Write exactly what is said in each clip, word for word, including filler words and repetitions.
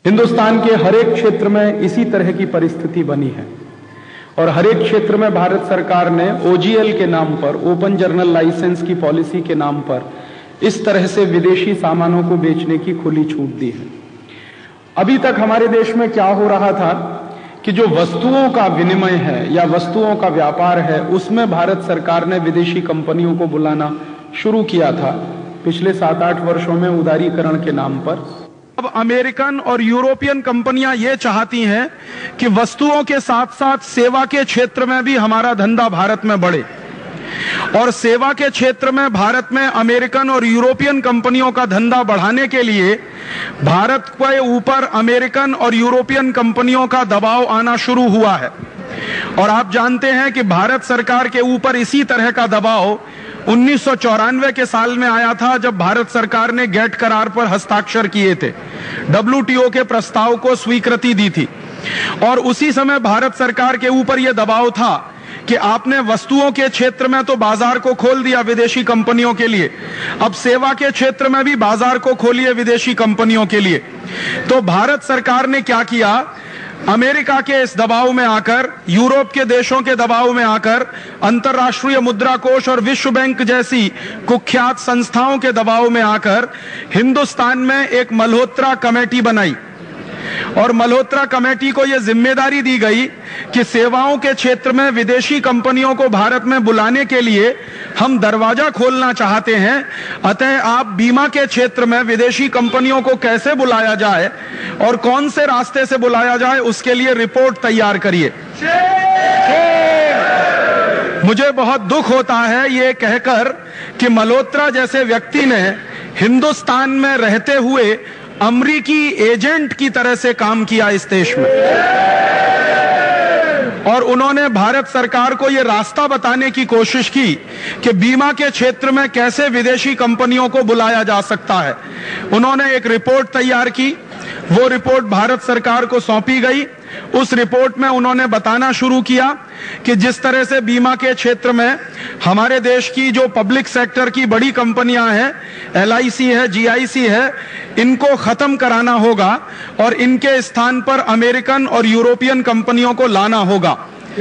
हिंदुस्तान के हर एक क्षेत्र में इसी तरह की परिस्थिति बनी है और हर एक क्षेत्र में भारत सरकार ने ओजीएल के नाम पर, ओपन जर्नल लाइसेंस की पॉलिसी के नाम पर, इस तरह से विदेशी सामानों को बेचने की खुली छूट दी है। अभी तक हमारे देश में क्या हो रहा था कि जो वस्तुओं का विनिमय है या वस्तुओं का व्यापार है, उसमें भारत सरकार ने विदेशी कंपनियों को बुलाना शुरू किया था पिछले सात आठ वर्षों में उदारीकरण के नाम पर। अब अमेरिकन और यूरोपियन कंपनियां ये चाहती हैं कि वस्तुओं के साथ साथ सेवा के क्षेत्र में भी हमारा धंधा भारत में बढ़े, और सेवा के क्षेत्र में भारत में अमेरिकन और यूरोपियन कंपनियों का धंधा बढ़ाने के लिए भारत के ऊपर अमेरिकन और यूरोपियन कंपनियों का दबाव आना शुरू हुआ है। और आप जानते हैं कि भारत सरकार के ऊपर इसी तरह का दबाव उन्नीस सौ चौरानवे के साल में आया था, जब भारत सरकार ने गेट करार पर हस्ताक्षर किए थे, डब्ल्यूटीओ के प्रस्ताव को स्वीकृति दी थी। और उसी समय भारत सरकार के ऊपर यह दबाव था कि आपने वस्तुओं के क्षेत्र में तो बाजार को खोल दिया विदेशी कंपनियों के लिए, अब सेवा के क्षेत्र में भी बाजार को खोलिए विदेशी कंपनियों के लिए। तो भारत सरकार ने क्या किया, अमेरिका के इस दबाव में आकर, यूरोप के देशों के दबाव में आकर, अंतर्राष्ट्रीय मुद्रा कोष और विश्व बैंक जैसी कुख्यात संस्थाओं के दबाव में आकर हिंदुस्तान में एक मल्होत्रा कमेटी बनाई। और मल्होत्रा कमेटी को यह जिम्मेदारी दी गई कि सेवाओं के क्षेत्र में विदेशी कंपनियों को भारत में बुलाने के लिए हम दरवाजा खोलना चाहते हैं, अतः आप बीमा के क्षेत्र में विदेशी कंपनियों को कैसे बुलाया जाए और कौन से रास्ते से बुलाया जाए, उसके लिए रिपोर्ट तैयार करिए। मुझे बहुत दुख होता है ये कहकर कि मल्होत्रा जैसे व्यक्ति ने हिंदुस्तान में रहते हुए अमरीकी एजेंट की तरह से काम किया इस देश में, और उन्होंने भारत सरकार को यह रास्ता बताने की कोशिश की कि बीमा के क्षेत्र में कैसे विदेशी कंपनियों को बुलाया जा सकता है। उन्होंने एक रिपोर्ट तैयार की, वो रिपोर्ट भारत सरकार को सौंपी गई। उस रिपोर्ट में उन्होंने बताना शुरू किया कि जिस तरह से बीमा के क्षेत्र में हमारे देश की जो पब्लिक सेक्टर की बड़ी कंपनियां हैं, एल आई सी है, जी आई सी है, इनको खत्म कराना होगा और इनके स्थान पर अमेरिकन और यूरोपियन कंपनियों को लाना होगा।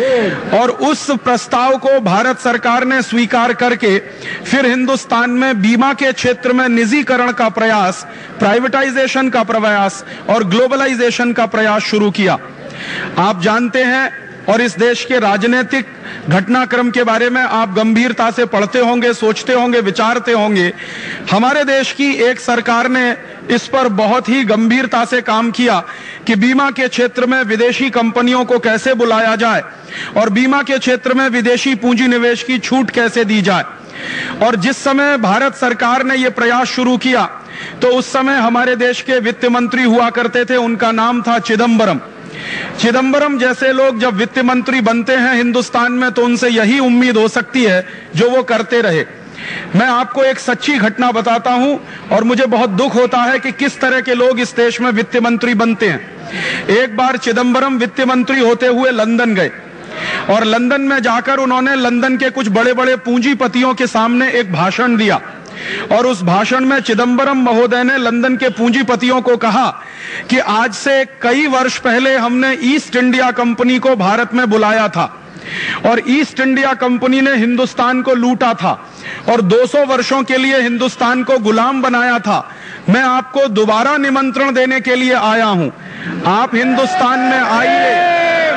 और उस प्रस्ताव को भारत सरकार ने स्वीकार करके फिर हिंदुस्तान में बीमा के क्षेत्र में निजीकरण का प्रयास, प्राइवेटाइजेशन का प्रयास और ग्लोबलाइजेशन का प्रयास शुरू किया। आप जानते हैं, और इस देश के राजनीतिक घटनाक्रम के बारे में आप गंभीरता से पढ़ते होंगे, सोचते होंगे, विचारते होंगे। हमारे देश की एक सरकार ने इस पर बहुत ही गंभीरता से काम किया कि बीमा के क्षेत्र में विदेशी कंपनियों को कैसे बुलाया जाए और बीमा के क्षेत्र में विदेशी पूंजी निवेश की छूट कैसे दी जाए। और जिस समय भारत सरकार ने यह प्रयास शुरू किया तो उस समय हमारे देश के वित्त मंत्री हुआ करते थे, उनका नाम था चिदम्बरम। चिदम्बरम जैसे लोग जब वित्त मंत्री बनते हैं हिंदुस्तान में तो उनसे यही उम्मीद हो सकती है जो वो करते रहे। मैं आपको एक सच्ची घटना बताता हूं और मुझे बहुत दुख होता है कि किस तरह के लोग इस देश में वित्त मंत्री बनते हैं। एक बार चिदम्बरम वित्त मंत्री होते हुए लंदन गए और लंदन में जाकर उन्होंने लंदन के कुछ बड़े बड़े पूंजीपतियों के सामने एक भाषण दिया और उस भाषण में चिदम्बरम महोदय ने लंदन के पूंजीपतियों को कहा कि आज से कई वर्ष पहले हमने ईस्ट इंडिया कंपनी को भारत में बुलाया था और ईस्ट इंडिया कंपनी ने हिंदुस्तान को लूटा था और दो सौ वर्षों के लिए हिंदुस्तान को गुलाम बनाया था। मैं आपको दोबारा निमंत्रण देने के लिए आया हूं, आप हिंदुस्तान में आइए,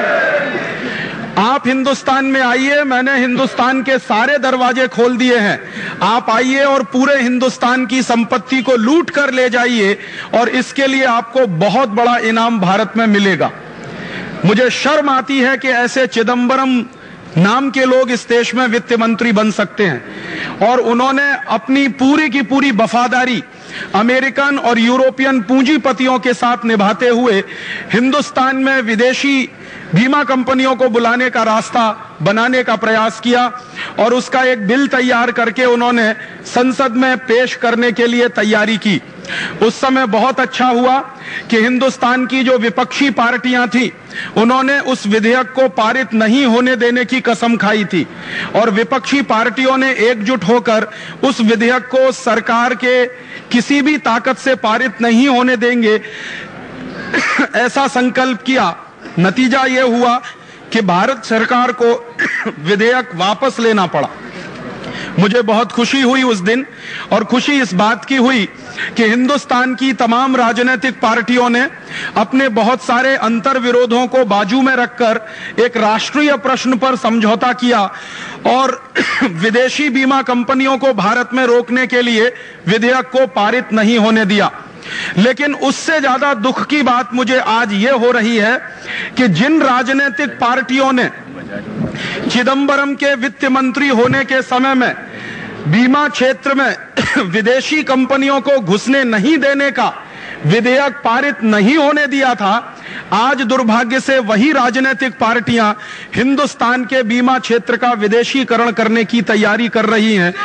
आप हिंदुस्तान में आइए। मैंने हिंदुस्तान के सारे दरवाजे खोल दिए हैं, आप आइए और पूरे हिंदुस्तान की संपत्ति को लूट कर ले जाइए और इसके लिए आपको बहुत बड़ा इनाम भारत में मिलेगा। मुझे शर्म आती है कि ऐसे चिदम्बरम नाम के लोग इस देश में वित्त मंत्री बन सकते हैं और उन्होंने अपनी पूरी की पूरी वफादारी अमेरिकन और यूरोपियन पूंजीपतियों के साथ निभाते हुए हिंदुस्तान में विदेशी बीमा कंपनियों को बुलाने का रास्ता बनाने का प्रयास किया और उसका एक बिल तैयार करके उन्होंने संसद में पेश करने के लिए तैयारी की। उस समय बहुत अच्छा हुआ कि हिंदुस्तान की जो विपक्षी पार्टियां थी उन्होंने उस विधेयक को पारित नहीं होने देने की कसम खाई थी और विपक्षी पार्टियों ने एकजुट होकर उस विधेयक को सरकार के किसी भी ताकत से पारित नहीं होने देंगे, ऐसा संकल्प किया, नतीजा ये हुआ कि भारत सरकार को विधेयक वापस लेना पड़ा। मुझे बहुत खुशी हुई उस दिन, और खुशी इस बात की हुई कि हिंदुस्तान की तमाम राजनीतिक पार्टियों ने अपने बहुत सारे अंतर विरोधों को बाजू में रखकर एक राष्ट्रीय प्रश्न पर समझौता किया और विदेशी बीमा कंपनियों को भारत में रोकने के लिए विधेयक को पारित नहीं होने दिया। लेकिन उससे ज्यादा दुख की बात मुझे आज ये हो रही है कि जिन राजनीतिक पार्टियों ने चिदंबरम के वित्त मंत्री होने के समय में बीमा क्षेत्र में विदेशी कंपनियों को घुसने नहीं देने का विधेयक पारित नहीं होने दिया था, आज दुर्भाग्य से वही राजनीतिक पार्टियां हिंदुस्तान के बीमा क्षेत्र का विदेशीकरण करने की तैयारी कर रही हैं।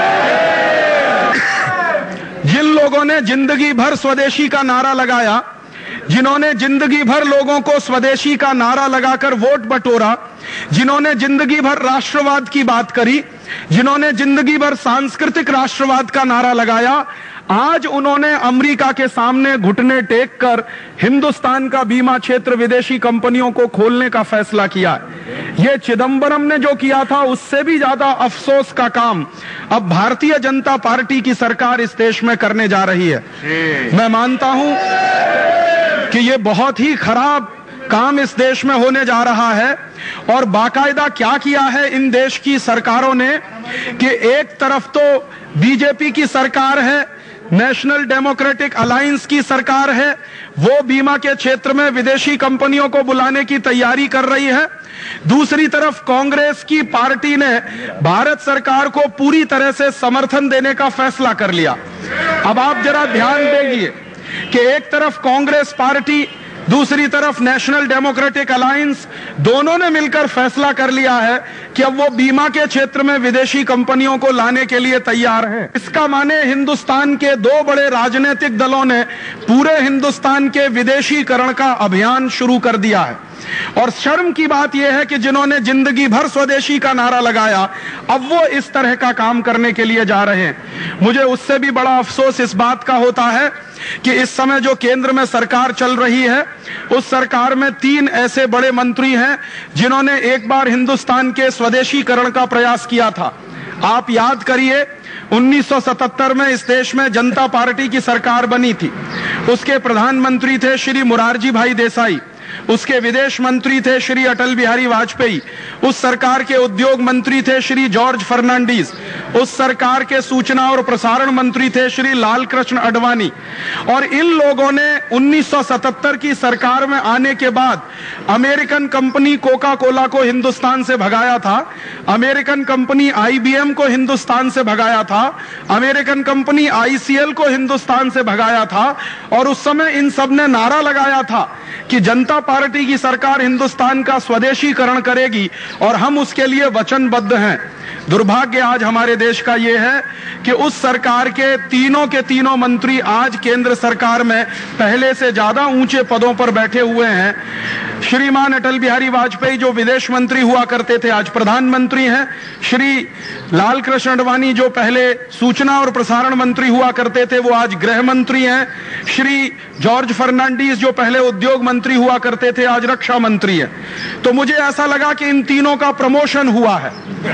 जिन लोगों ने जिंदगी भर स्वदेशी का नारा लगाया, जिन्होंने जिंदगी भर लोगों को स्वदेशी का नारा लगाकर वोट बटोरा, जिन्होंने जिंदगी भर राष्ट्रवाद की बात करी, जिन्होंने जिंदगी भर सांस्कृतिक राष्ट्रवाद का नारा लगाया, आज उन्होंने अमेरिका के सामने घुटने टेक कर हिंदुस्तान का बीमा क्षेत्र विदेशी कंपनियों को खोलने का फैसला किया है। ये चिदंबरम ने जो किया था उससे भी ज्यादा अफसोस का काम अब भारतीय जनता पार्टी की सरकार इस देश में करने जा रही है। मैं मानता हूं कि ये बहुत ही खराब काम इस देश में होने जा रहा है, और बाकायदा क्या किया है इन देश की सरकारों ने कि एक तरफ तो बीजेपी की सरकार है, नेशनल डेमोक्रेटिक अलायंस की सरकार है, वो बीमा के क्षेत्र में विदेशी कंपनियों को बुलाने की तैयारी कर रही है। दूसरी तरफ कांग्रेस की पार्टी ने भारत सरकार को पूरी तरह से समर्थन देने का फैसला कर लिया। अब आप जरा ध्यान देंगे कि एक तरफ कांग्रेस पार्टी, दूसरी तरफ नेशनल डेमोक्रेटिक अलायंस, दोनों ने मिलकर फैसला कर लिया है कि अब वो बीमा के क्षेत्र में विदेशी कंपनियों को लाने के लिए तैयार हैं। इसका माने हिंदुस्तान के दो बड़े राजनीतिक दलों ने पूरे हिंदुस्तान के विदेशीकरण का अभियान शुरू कर दिया है। और शर्म की बात यह है कि जिन्होंने जिंदगी भर स्वदेशी का नारा लगाया, अब वो इस तरह का काम करने के लिए जा रहे हैं। मुझे उससे भी बड़ा अफसोस इस बात का होता है कि इस समय जो केंद्र में सरकार चल रही है, उस सरकार में तीन ऐसे बड़े मंत्री हैं जिन्होंने एक बार हिंदुस्तान के स्वदेशीकरण का प्रयास किया था। आप याद करिए, उन्नीस सौ सतहत्तर में इस देश में जनता पार्टी की सरकार बनी थी। उसके प्रधानमंत्री थे श्री मोरारजी भाई देसाई, उसके विदेश मंत्री थे श्री अटल बिहारी वाजपेयी, उस सरकार के उद्योग मंत्री थे श्री जॉर्ज फर्नांडीज, उस सरकार के सूचना और प्रसारण मंत्री थे श्री लाल कृष्ण आडवाणी। और इन लोगों ने उन्नीस सौ सतहत्तर की सरकार में आने के बाद अमेरिकन कंपनी कोका कोला को हिंदुस्तान से भगाया था, अमेरिकन कंपनी आईबीएम को हिंदुस्तान से भगाया था, अमेरिकन कंपनी आईसीएल को हिंदुस्तान से भगाया था। और उस समय इन सब ने नारा लगाया था कि जनता पार्टी की सरकार हिंदुस्तान का स्वदेशीकरण करेगी और हम उसके लिए वचनबद्ध हैं। दुर्भाग्य आज हमारे देश का यह है कि उस सरकार के तीनों के तीनों मंत्री आज केंद्र सरकार में पहले से ज्यादा ऊंचे पदों पर बैठे हुए हैं। श्रीमान अटल बिहारी वाजपेयी जो विदेश मंत्री हुआ करते थे आज प्रधानमंत्री हैं। श्री लाल कृष्ण आडवाणी जो पहले सूचना और प्रसारण मंत्री हुआ करते थे वो आज गृह मंत्री हैं। श्री जॉर्ज फर्नांडीज जो पहले उद्योग मंत्री हुआ करते थे आज रक्षा मंत्री हैं। तो मुझे ऐसा लगा कि इन तीनों का प्रमोशन हुआ है,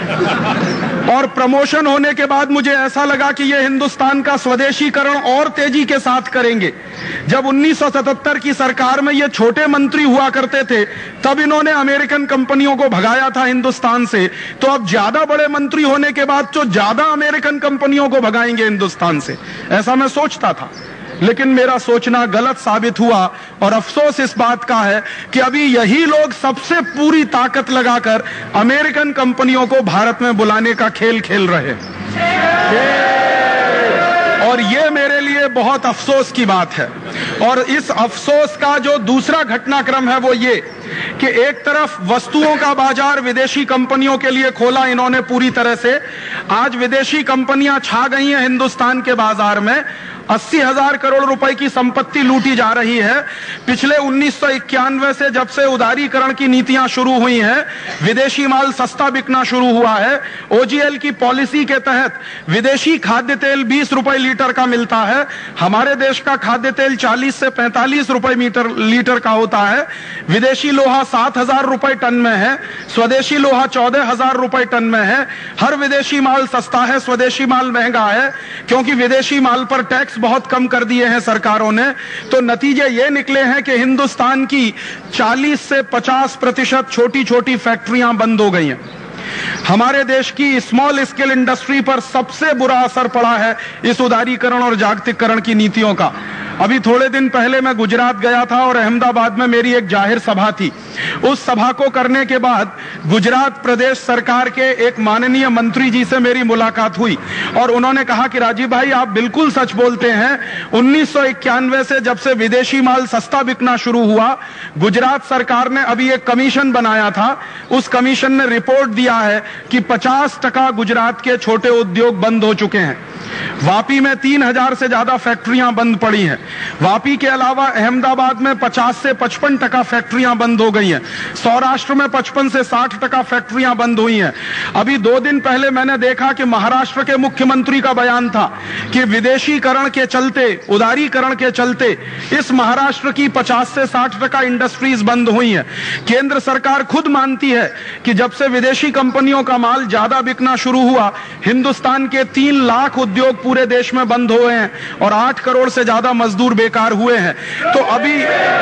और प्रमोशन होने के बाद मुझे ऐसा लगा कि ये हिंदुस्तान का स्वदेशीकरण और तेजी के साथ करेंगे। जब उन्नीस सौ सतहत्तर की सरकार में ये छोटे मंत्री हुआ करते थे तब इन्होंने अमेरिकन कंपनियों को भगाया था हिंदुस्तान से, तो अब ज्यादा बड़े मंत्री होने के बाद तो ज्यादा अमेरिकन कंपनियों को भगाएंगे हिंदुस्तान से, ऐसा मैं सोचता था। लेकिन मेरा सोचना गलत साबित हुआ, और अफसोस इस बात का है कि अभी यही लोग सबसे पूरी ताकत लगाकर अमेरिकन कंपनियों को भारत में बुलाने का खेल खेल रहे हैं। और ये मेरे लिए बहुत अफसोस की बात है। और इस अफसोस का जो दूसरा घटनाक्रम है वो ये कि एक तरफ वस्तुओं का बाजार विदेशी कंपनियों के लिए खोला इन्होंने पूरी तरह से। आज विदेशी कंपनियां छा गई हैं हिंदुस्तान के बाजार में, अस्सी हजार करोड़ रुपए की संपत्ति लूटी जा रही है। पिछले उन्नीस सौ इक्यानवे से जब से उदारीकरण की नीतियां शुरू हुई हैं, विदेशी माल सस्ता बिकना शुरू हुआ है। ओजीएल की पॉलिसी के तहत विदेशी खाद्य तेल बीस रुपए लीटर का मिलता है, हमारे देश का खाद्य तेल चालीस से पैंतालीस रुपए मीटर लीटर का होता है। विदेशी लोहा सात हजार रुपए टन में है, स्वदेशी लोहा चौदह हजार रुपए टन में है। हर विदेशी माल सस्ता है, स्वदेशी माल महंगा है, क्योंकि विदेशी माल पर टैक्स बहुत कम कर दिए हैं सरकारों ने। तो नतीजे ये निकले हैं कि हिंदुस्तान की चालीस से पचास प्रतिशत छोटी छोटी फैक्ट्रियां बंद हो गई हैं। हमारे देश की स्मॉल स्केल इंडस्ट्री पर सबसे बुरा असर पड़ा है इस उदारीकरण और जागतिकीकरण की नीतियों का। अभी थोड़े दिन पहले मैं गुजरात गया था और अहमदाबाद में मेरी एक जाहिर सभा थी। उस सभा को करने के बाद गुजरात प्रदेश सरकार के एक माननीय मंत्री जी से मेरी मुलाकात हुई और उन्होंने कहा कि राजीव भाई आप बिल्कुल सच बोलते हैं, उन्नीस सौ इक्यानवे से जब से विदेशी माल सस्ता बिकना शुरू हुआ, गुजरात सरकार ने अभी एक कमीशन बनाया था, उस कमीशन ने रिपोर्ट दिया है कि पचास टका गुजरात के छोटे उद्योग बंद हो चुके हैं। वापी में तीन हजार से ज्यादा फैक्ट्रियां बंद पड़ी हैं। वापी के अलावा अहमदाबाद में पचास से पचपन टका फैक्ट्रियां बंद हो गई हैं। सौराष्ट्र में पचपन से साठ टका फैक्ट्रियां बंद हुई हैं। अभी दो दिन पहले मैंने देखा कि महाराष्ट्र के मुख्यमंत्री का बयान था कि विदेशीकरण के चलते, उदारीकरण के चलते इस महाराष्ट्र की पचास से साठ टका इंडस्ट्रीज बंद हुई हैं। केंद्र सरकार खुद मानती है कि जब से विदेशी कंपनियों का माल ज्यादा बिकना शुरू हुआ, हिंदुस्तान के तीन लाख उद्योग पूरे देश में बंद हुए हैं और आठ करोड़ से ज्यादा मजदूर बेकार हुए हैं। तो अभी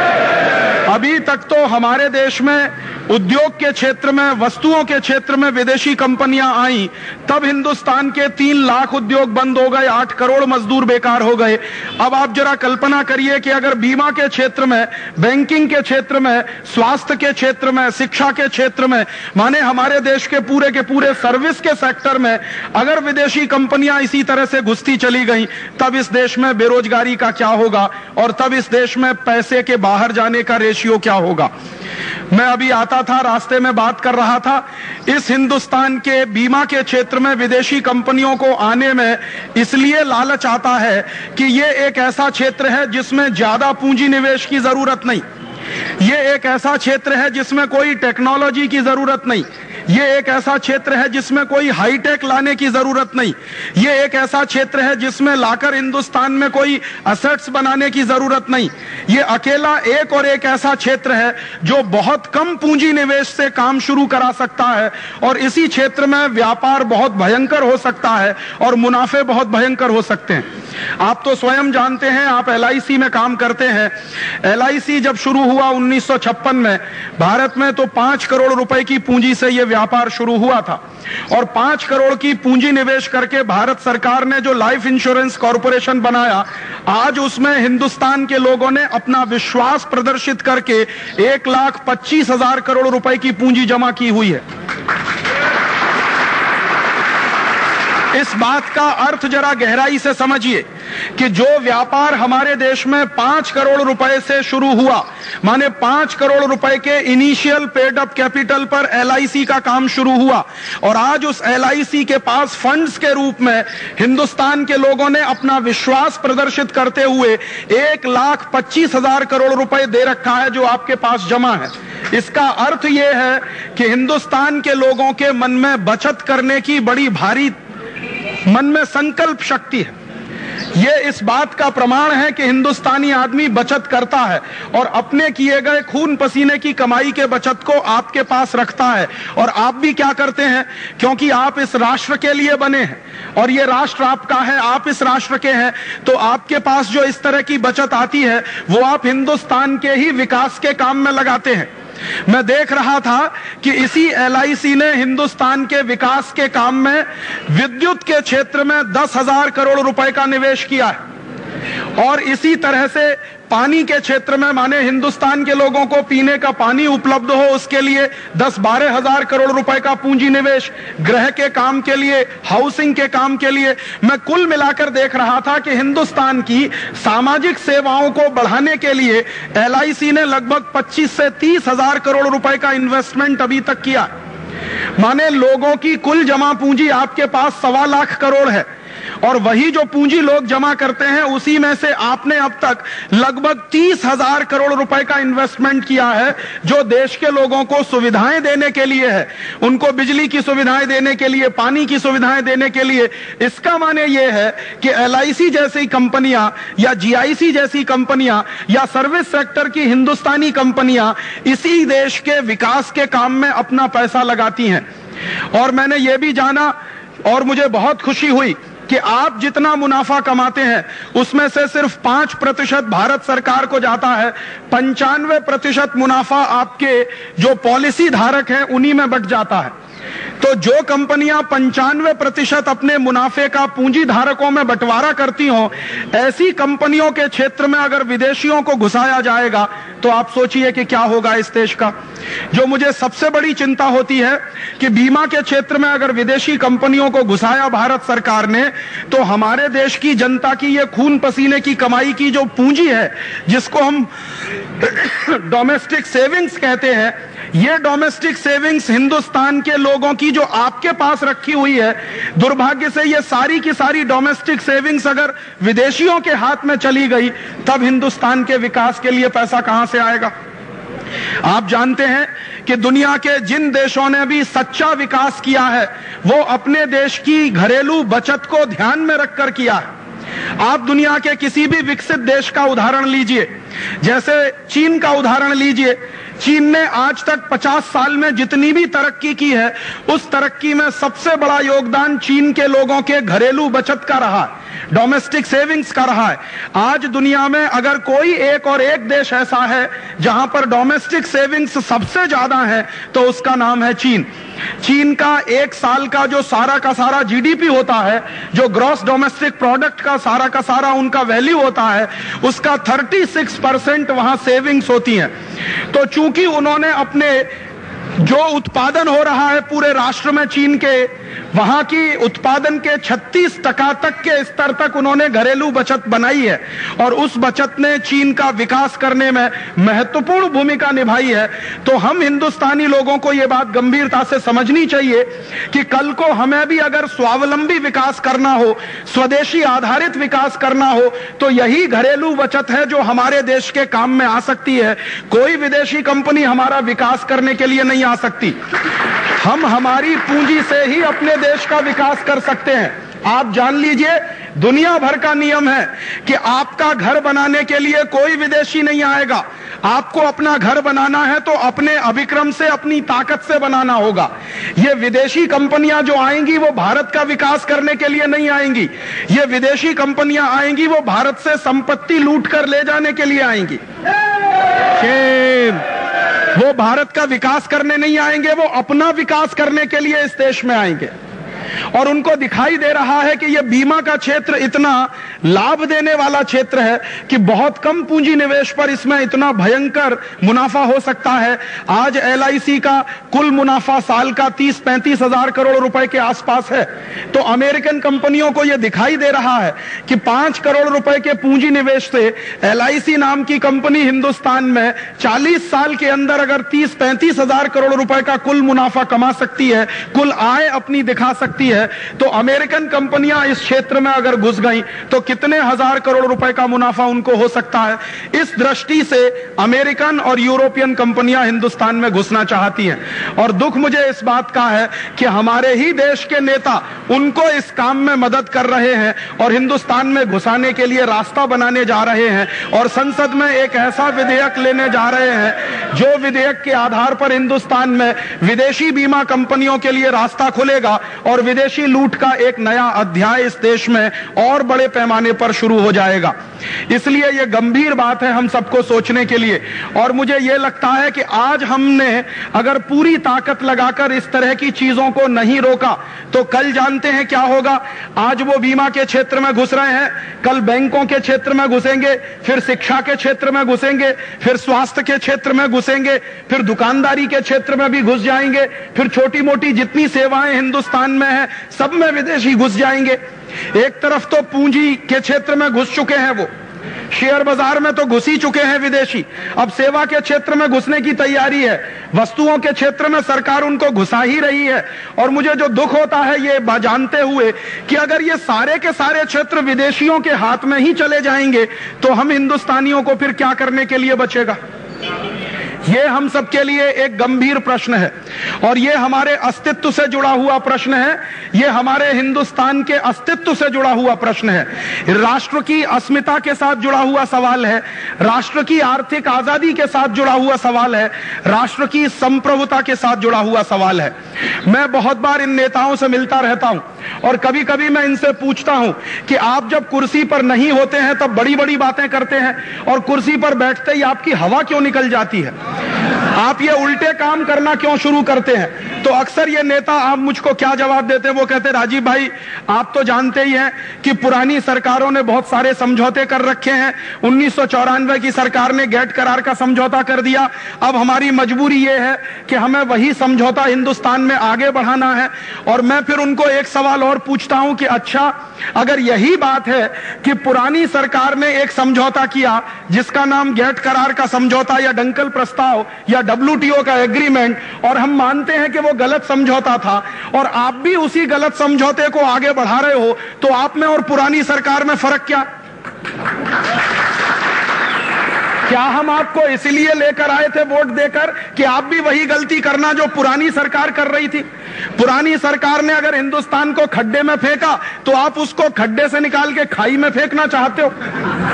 अभी तक तो हमारे देश में उद्योग के क्षेत्र में, वस्तुओं के क्षेत्र में विदेशी कंपनियां आई, तब हिंदुस्तान के तीन लाख उद्योग बंद हो गए, आठ करोड़ मजदूर बेकार हो गए। अब आप जरा कल्पना करिए कि अगर बीमा के क्षेत्र में, बैंकिंग के क्षेत्र में, स्वास्थ्य के क्षेत्र में, शिक्षा के क्षेत्र में, माने हमारे देश के पूरे के पूरे सर्विस के सेक्टर में अगर विदेशी कंपनियां इसी तरह से घुसती चली गई, तब इस देश में बेरोजगारी का क्या होगा और तब इस देश में पैसे के बाहर जाने का रेशियो क्या होगा। मैं अभी आता था, रास्ते में बात कर रहा था, इस हिंदुस्तान के बीमा के क्षेत्र में विदेशी कंपनियों को आने में इसलिए लालच आता है कि ये एक ऐसा क्षेत्र है जिसमें ज्यादा पूंजी निवेश की जरूरत नहीं, ये एक ऐसा क्षेत्र है जिसमें कोई टेक्नोलॉजी की जरूरत नहीं, ये एक ऐसा क्षेत्र है जिसमें कोई हाईटेक लाने की जरूरत नहीं, ये एक ऐसा क्षेत्र है जिसमें लाकर हिंदुस्तान में कोई असेट्स बनाने की जरूरत नहीं। ये अकेला एक और एक ऐसा क्षेत्र है जो बहुत कम पूंजी निवेश से काम शुरू करा सकता है और इसी क्षेत्र में व्यापार बहुत भयंकर हो सकता है और मुनाफे बहुत भयंकर हो सकते हैं। आप तो स्वयं जानते हैं, आप एल आई सी में काम करते हैं। एल आई सी जब शुरू हुआ उन्नीस सौ छप्पन में भारत में, तो पांच करोड़ रुपए की पूंजी से यह व्यापार शुरू हुआ था और पांच करोड़ की पूंजी निवेश करके भारत सरकार ने जो लाइफ इंश्योरेंस कॉर्पोरेशन बनाया, आज उसमें हिंदुस्तान के लोगों ने अपना विश्वास प्रदर्शित करके एक लाख पच्चीस हजार करोड़ रुपए की पूंजी जमा की हुई है। इस बात का अर्थ जरा गहराई से समझिए कि जो व्यापार हमारे देश में पांच करोड़ रुपए से शुरू हुआ, माने पांच करोड़ रुपए के इनिशियल पेड अप कैपिटल पर एल आई सी का काम शुरू हुआ और आज उस एल आई सी के पास फंड्स के रूप में हिंदुस्तान के लोगों ने अपना विश्वास प्रदर्शित करते हुए एक लाख पच्चीस हजार करोड़ रुपए दे रखा है जो आपके पास जमा है। इसका अर्थ यह है कि हिंदुस्तान के लोगों के मन में बचत करने की बड़ी भारी मन में संकल्प शक्ति है। यह इस बात का प्रमाण है कि हिंदुस्तानी आदमी बचत करता है और अपने किए गए खून पसीने की कमाई के बचत को आपके पास रखता है। और आप भी क्या करते हैं, क्योंकि आप इस राष्ट्र के लिए बने हैं और ये राष्ट्र आपका है, आप इस राष्ट्र के हैं, तो आपके पास जो इस तरह की बचत आती है वो आप हिंदुस्तान के ही विकास के काम में लगाते हैं। मैं देख रहा था कि इसी एल आई सी ने हिंदुस्तान के विकास के काम में विद्युत के क्षेत्र में दस हजार करोड़ रुपए का निवेश किया है और इसी तरह से पानी के क्षेत्र में, माने हिंदुस्तान के लोगों को पीने का पानी उपलब्ध हो उसके लिए दस बारह हजार करोड़ रुपए का पूंजी निवेश, गृह के काम के लिए, हाउसिंग के काम के लिए। मैं कुल मिलाकर देख रहा था कि हिंदुस्तान की सामाजिक सेवाओं को बढ़ाने के लिए एल आई सी ने लगभग पच्चीस से तीस हजार करोड़ रुपए का इन्वेस्टमेंट अभी तक किया। माने लोगों की कुल जमा पूंजी आपके पास सवा लाख करोड़ है, और वही जो पूंजी लोग जमा करते हैं उसी में से आपने अब तक लगभग तीस हजार करोड़ रुपए का इन्वेस्टमेंट किया है, जो देश के लोगों को सुविधाएं देने के लिए है, उनको बिजली की सुविधाएं देने के लिए, पानी की सुविधाएं देने के लिए। इसका माने ये है कि एल आई सी जैसी कंपनियां या जी आई सी जैसी कंपनियां या सर्विस सेक्टर की हिंदुस्तानी कंपनियां इसी देश के विकास के काम में अपना पैसा लगाती हैं। और मैंने ये भी जाना और मुझे बहुत खुशी हुई कि आप जितना मुनाफा कमाते हैं उसमें से सिर्फ पांच प्रतिशत भारत सरकार को जाता है, पंचानवे प्रतिशत मुनाफा आपके जो पॉलिसी धारक हैं उन्हीं में बट जाता है। तो जो कंपनियां पंचानवे प्रतिशत अपने मुनाफे का पूंजी धारकों में बंटवारा करती हों, ऐसी कंपनियों के क्षेत्र में अगर विदेशियों को घुसाया जाएगा तो आप सोचिए कि क्या होगा इस देश का। जो मुझे सबसे बड़ी चिंता होती है कि बीमा के क्षेत्र में अगर विदेशी कंपनियों को घुसाया भारत सरकार ने, तो हमारे देश की जनता की ये खून पसीने की कमाई की जो पूंजी है, जिसको हम डोमेस्टिक सेविंग्स कहते हैं, ये डोमेस्टिक सेविंग्स हिंदुस्तान के लोगों की जो आपके पास रखी हुई है, दुर्भाग्य से ये सारी की सारी डोमेस्टिक सेविंग्स अगर विदेशियों के हाथ में चली गई, तब हिंदुस्तान के विकास के लिए पैसा कहां से आएगा। आप जानते हैं कि दुनिया के जिन देशों ने भी सच्चा विकास किया है वो अपने देश की घरेलू बचत को ध्यान में रखकर किया है। आप दुनिया के किसी भी विकसित देश का उदाहरण लीजिए, जैसे चीन का उदाहरण लीजिए। चीन ने आज तक पचास साल में जितनी भी तरक्की की है, उस तरक्की में सबसे बड़ा योगदान चीन के लोगों के घरेलू बचत का रहा है, डोमेस्टिक सेविंग्स का रहा है। आज दुनिया में अगर कोई एक और एक देश ऐसा है जहां पर डोमेस्टिक सेविंग्स सबसे ज्यादा है, तो उसका नाम है चीन। चीन का एक साल का जो सारा का सारा जी डी पी होता है, जो ग्रॉस डोमेस्टिक प्रोडक्ट का सारा का सारा उनका वैल्यू होता है, उसका छत्तीस परसेंट वहां सेविंग्स होती हैं। तो चूंकि उन्होंने अपने जो उत्पादन हो रहा है पूरे राष्ट्र में चीन के, वहां की उत्पादन के छत्तीस टका तक के स्तर तक उन्होंने घरेलू बचत बनाई है, और उस बचत ने चीन का विकास करने में महत्वपूर्ण भूमिका निभाई है। तो हम हिंदुस्तानी लोगों को यह बात गंभीरता से समझनी चाहिए कि कल को हमें भी अगर स्वावलंबी विकास करना हो, स्वदेशी आधारित विकास करना हो, तो यही घरेलू बचत है जो हमारे देश के काम में आ सकती है। कोई विदेशी कंपनी हमारा विकास करने के लिए नहीं आ सकती। हम हमारी पूंजी से ही अपने देश का विकास कर सकते हैं। आप जान लीजिए, दुनिया भर का नियम है कि आपका घर बनाने के लिए कोई विदेशी नहीं आएगा। आपको अपना घर बनाना है तो अपने अभिक्रम से, अपनी ताकत से बनाना होगा। ये विदेशी कंपनियां जो आएंगी वो भारत का विकास करने के लिए नहीं आएंगी। ये विदेशी कंपनियां आएंगी वो भारत से संपत्ति लूट कर ले जाने के लिए आएंगी। वो भारत का विकास करने नहीं आएंगे, वो अपना विकास करने के लिए इस देश में आएंगे। और उनको दिखाई दे रहा है कि यह बीमा का क्षेत्र इतना लाभ देने वाला क्षेत्र है कि बहुत कम पूंजी निवेश पर इसमें इतना भयंकर मुनाफा हो सकता है। आज एल आई सी का कुल मुनाफा साल का तीस पैंतीस हजार करोड़ रुपए के आसपास है। तो अमेरिकन कंपनियों को यह दिखाई दे रहा है कि पांच करोड़ रुपए के पूंजी निवेश से एल आई सी नाम की कंपनी हिंदुस्तान में चालीस साल के अंदर अगर तीस पैंतीस हजार करोड़ रुपए का कुल मुनाफा कमा सकती है, कुल आय अपनी दिखा सकती है, तो अमेरिकन कंपनियां इस क्षेत्र में अगर घुस गईं तो कितने हजार करोड़ रुपए का मुनाफा उनको हो सकता है। इस दृष्टि से अमेरिकन और यूरोपियन कंपनियां हिंदुस्तान में घुसना चाहती हैं। और दुख मुझे इस बात का है कि हमारे ही देश के नेता उनको इस काम में मदद कर रहे हैं और हिंदुस्तान में घुसाने के लिए रास्ता बनाने जा रहे हैं, और संसद में एक ऐसा विधेयक लेने जा रहे हैं जो विधेयक के आधार पर हिंदुस्तान में विदेशी बीमा कंपनियों के लिए रास्ता खुलेगा और विदेशी विदेशी लूट का एक नया अध्याय इस देश में और बड़े पैमाने पर शुरू हो जाएगा। इसलिए यह गंभीर बात है हम सबको सोचने के लिए। और मुझे यह लगता है कि आज हमने अगर पूरी ताकत लगाकर इस तरह की चीजों को नहीं रोका तो कल जानते हैं क्या होगा। आज वो बीमा के क्षेत्र में घुस रहे हैं, कल बैंकों के क्षेत्र में घुसेंगे, फिर शिक्षा के क्षेत्र में घुसेंगे, फिर स्वास्थ्य के क्षेत्र में घुसेंगे, फिर दुकानदारी के क्षेत्र में भी घुस जाएंगे, फिर छोटी मोटी जितनी सेवाएं हिंदुस्तान में है सब में विदेशी घुस जाएंगे। एक तरफ तो पूंजी के क्षेत्र में घुस चुके हैं, वो शेयर बाजार में तो घुस ही चुके हैं विदेशी, अब सेवा के क्षेत्र में घुसने की तैयारी है, वस्तुओं के क्षेत्र में सरकार उनको घुसा ही रही है। और मुझे जो दुख होता है ये जानते हुए कि अगर ये सारे के सारे क्षेत्र विदेशियों के हाथ में ही चले जाएंगे तो हम हिंदुस्तानियों को फिर क्या करने के लिए बचेगा। ये हम सबके लिए एक गंभीर प्रश्न है और ये हमारे अस्तित्व से जुड़ा हुआ प्रश्न है, ये हमारे हिंदुस्तान के अस्तित्व से जुड़ा हुआ प्रश्न है, राष्ट्र की अस्मिता के साथ जुड़ा हुआ सवाल है, राष्ट्र की आर्थिक आजादी के साथ जुड़ा हुआ सवाल है, राष्ट्र की संप्रभुता के साथ जुड़ा हुआ सवाल है। मैं बहुत बार इन नेताओं से मिलता रहता हूं और कभी कभी मैं इनसे पूछता हूं कि आप जब कुर्सी पर नहीं होते हैं तब बड़ी बड़ी बातें करते हैं और कुर्सी पर बैठते ही आपकी हवा क्यों निकल जाती है, आप ये उल्टे काम करना क्यों शुरू करते हैं। तो अक्सर ये नेता आप मुझको क्या जवाब देते हैं, वो कहते हैं राजीव भाई आप तो जानते ही हैं कि पुरानी सरकारों ने बहुत सारे समझौते कर रखे हैं, उन्नीस सौ चौरानवे की सरकार ने गेट करार का समझौता कर दिया, अब हमारी मजबूरी ये है कि हमें वही समझौता हिंदुस्तान में आगे बढ़ाना है। और मैं फिर उनको एक सवाल और पूछता हूं कि अच्छा अगर यही बात है कि पुरानी सरकार ने एक समझौता किया जिसका नाम गेट करार का समझौता या डंकल प्रस्ताव या डब्ल्यूटीओ का एग्रीमेंट, और हम मानते हैं कि वो गलत समझौता था और आप भी उसी गलत समझौते को आगे बढ़ा रहे हो, तो आप में और पुरानी सरकार में फर्क क्या? क्या हम आपको इसलिए लेकर आए थे वोट देकर कि आप भी वही गलती करना जो पुरानी सरकार कर रही थी? पुरानी सरकार ने अगर हिंदुस्तान को खड्डे में फेंका तो आप उसको खड्डे से निकाल के खाई में फेंकना चाहते हो।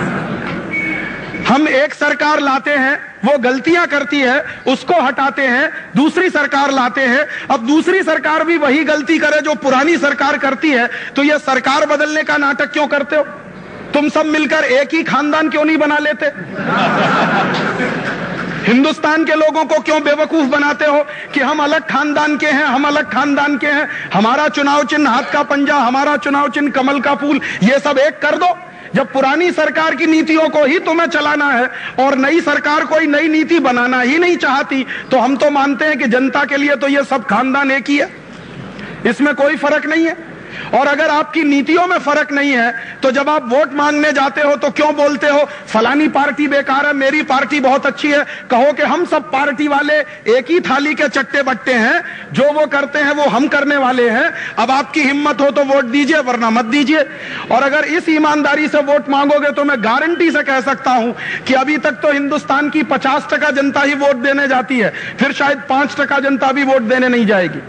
हम एक सरकार लाते हैं, वो गलतियां करती है, उसको हटाते हैं, दूसरी सरकार लाते हैं, अब दूसरी सरकार भी वही गलती करे जो पुरानी सरकार करती है, तो ये सरकार बदलने का नाटक क्यों करते हो? तुम सब मिलकर एक ही खानदान क्यों नहीं बना लेते? हिंदुस्तान के लोगों को क्यों बेवकूफ बनाते हो कि हम अलग खानदान के हैं, हम अलग खानदान के हैं, हमारा चुनाव चिन्ह हाथ का पंजा, हमारा चुनाव चिन्ह कमल का फूल, ये सब एक कर दो। जब पुरानी सरकार की नीतियों को ही तुम्हें चलाना है और नई सरकार कोई नई नीति बनाना ही नहीं चाहती, तो हम तो मानते हैं कि जनता के लिए तो ये सब खानदान एक ही है, इसमें कोई फर्क नहीं है। और अगर आपकी नीतियों में फर्क नहीं है तो जब आप वोट मांगने जाते हो तो क्यों बोलते हो फलानी पार्टी बेकार है, मेरी पार्टी बहुत अच्छी है? कहो कि हम सब पार्टी वाले एक ही थाली के चट्टे बट्टे हैं, जो वो करते हैं वो हम करने वाले हैं। अब आपकी हिम्मत हो तो वोट दीजिए, वरना मत दीजिए। और अगर इस ईमानदारी से वोट मांगोगे तो मैं गारंटी से कह सकता हूं कि अभी तक तो हिंदुस्तान की पचास टका जनता ही वोट देने जाती है, फिर शायद पांच टका जनता भी वोट देने नहीं जाएगी।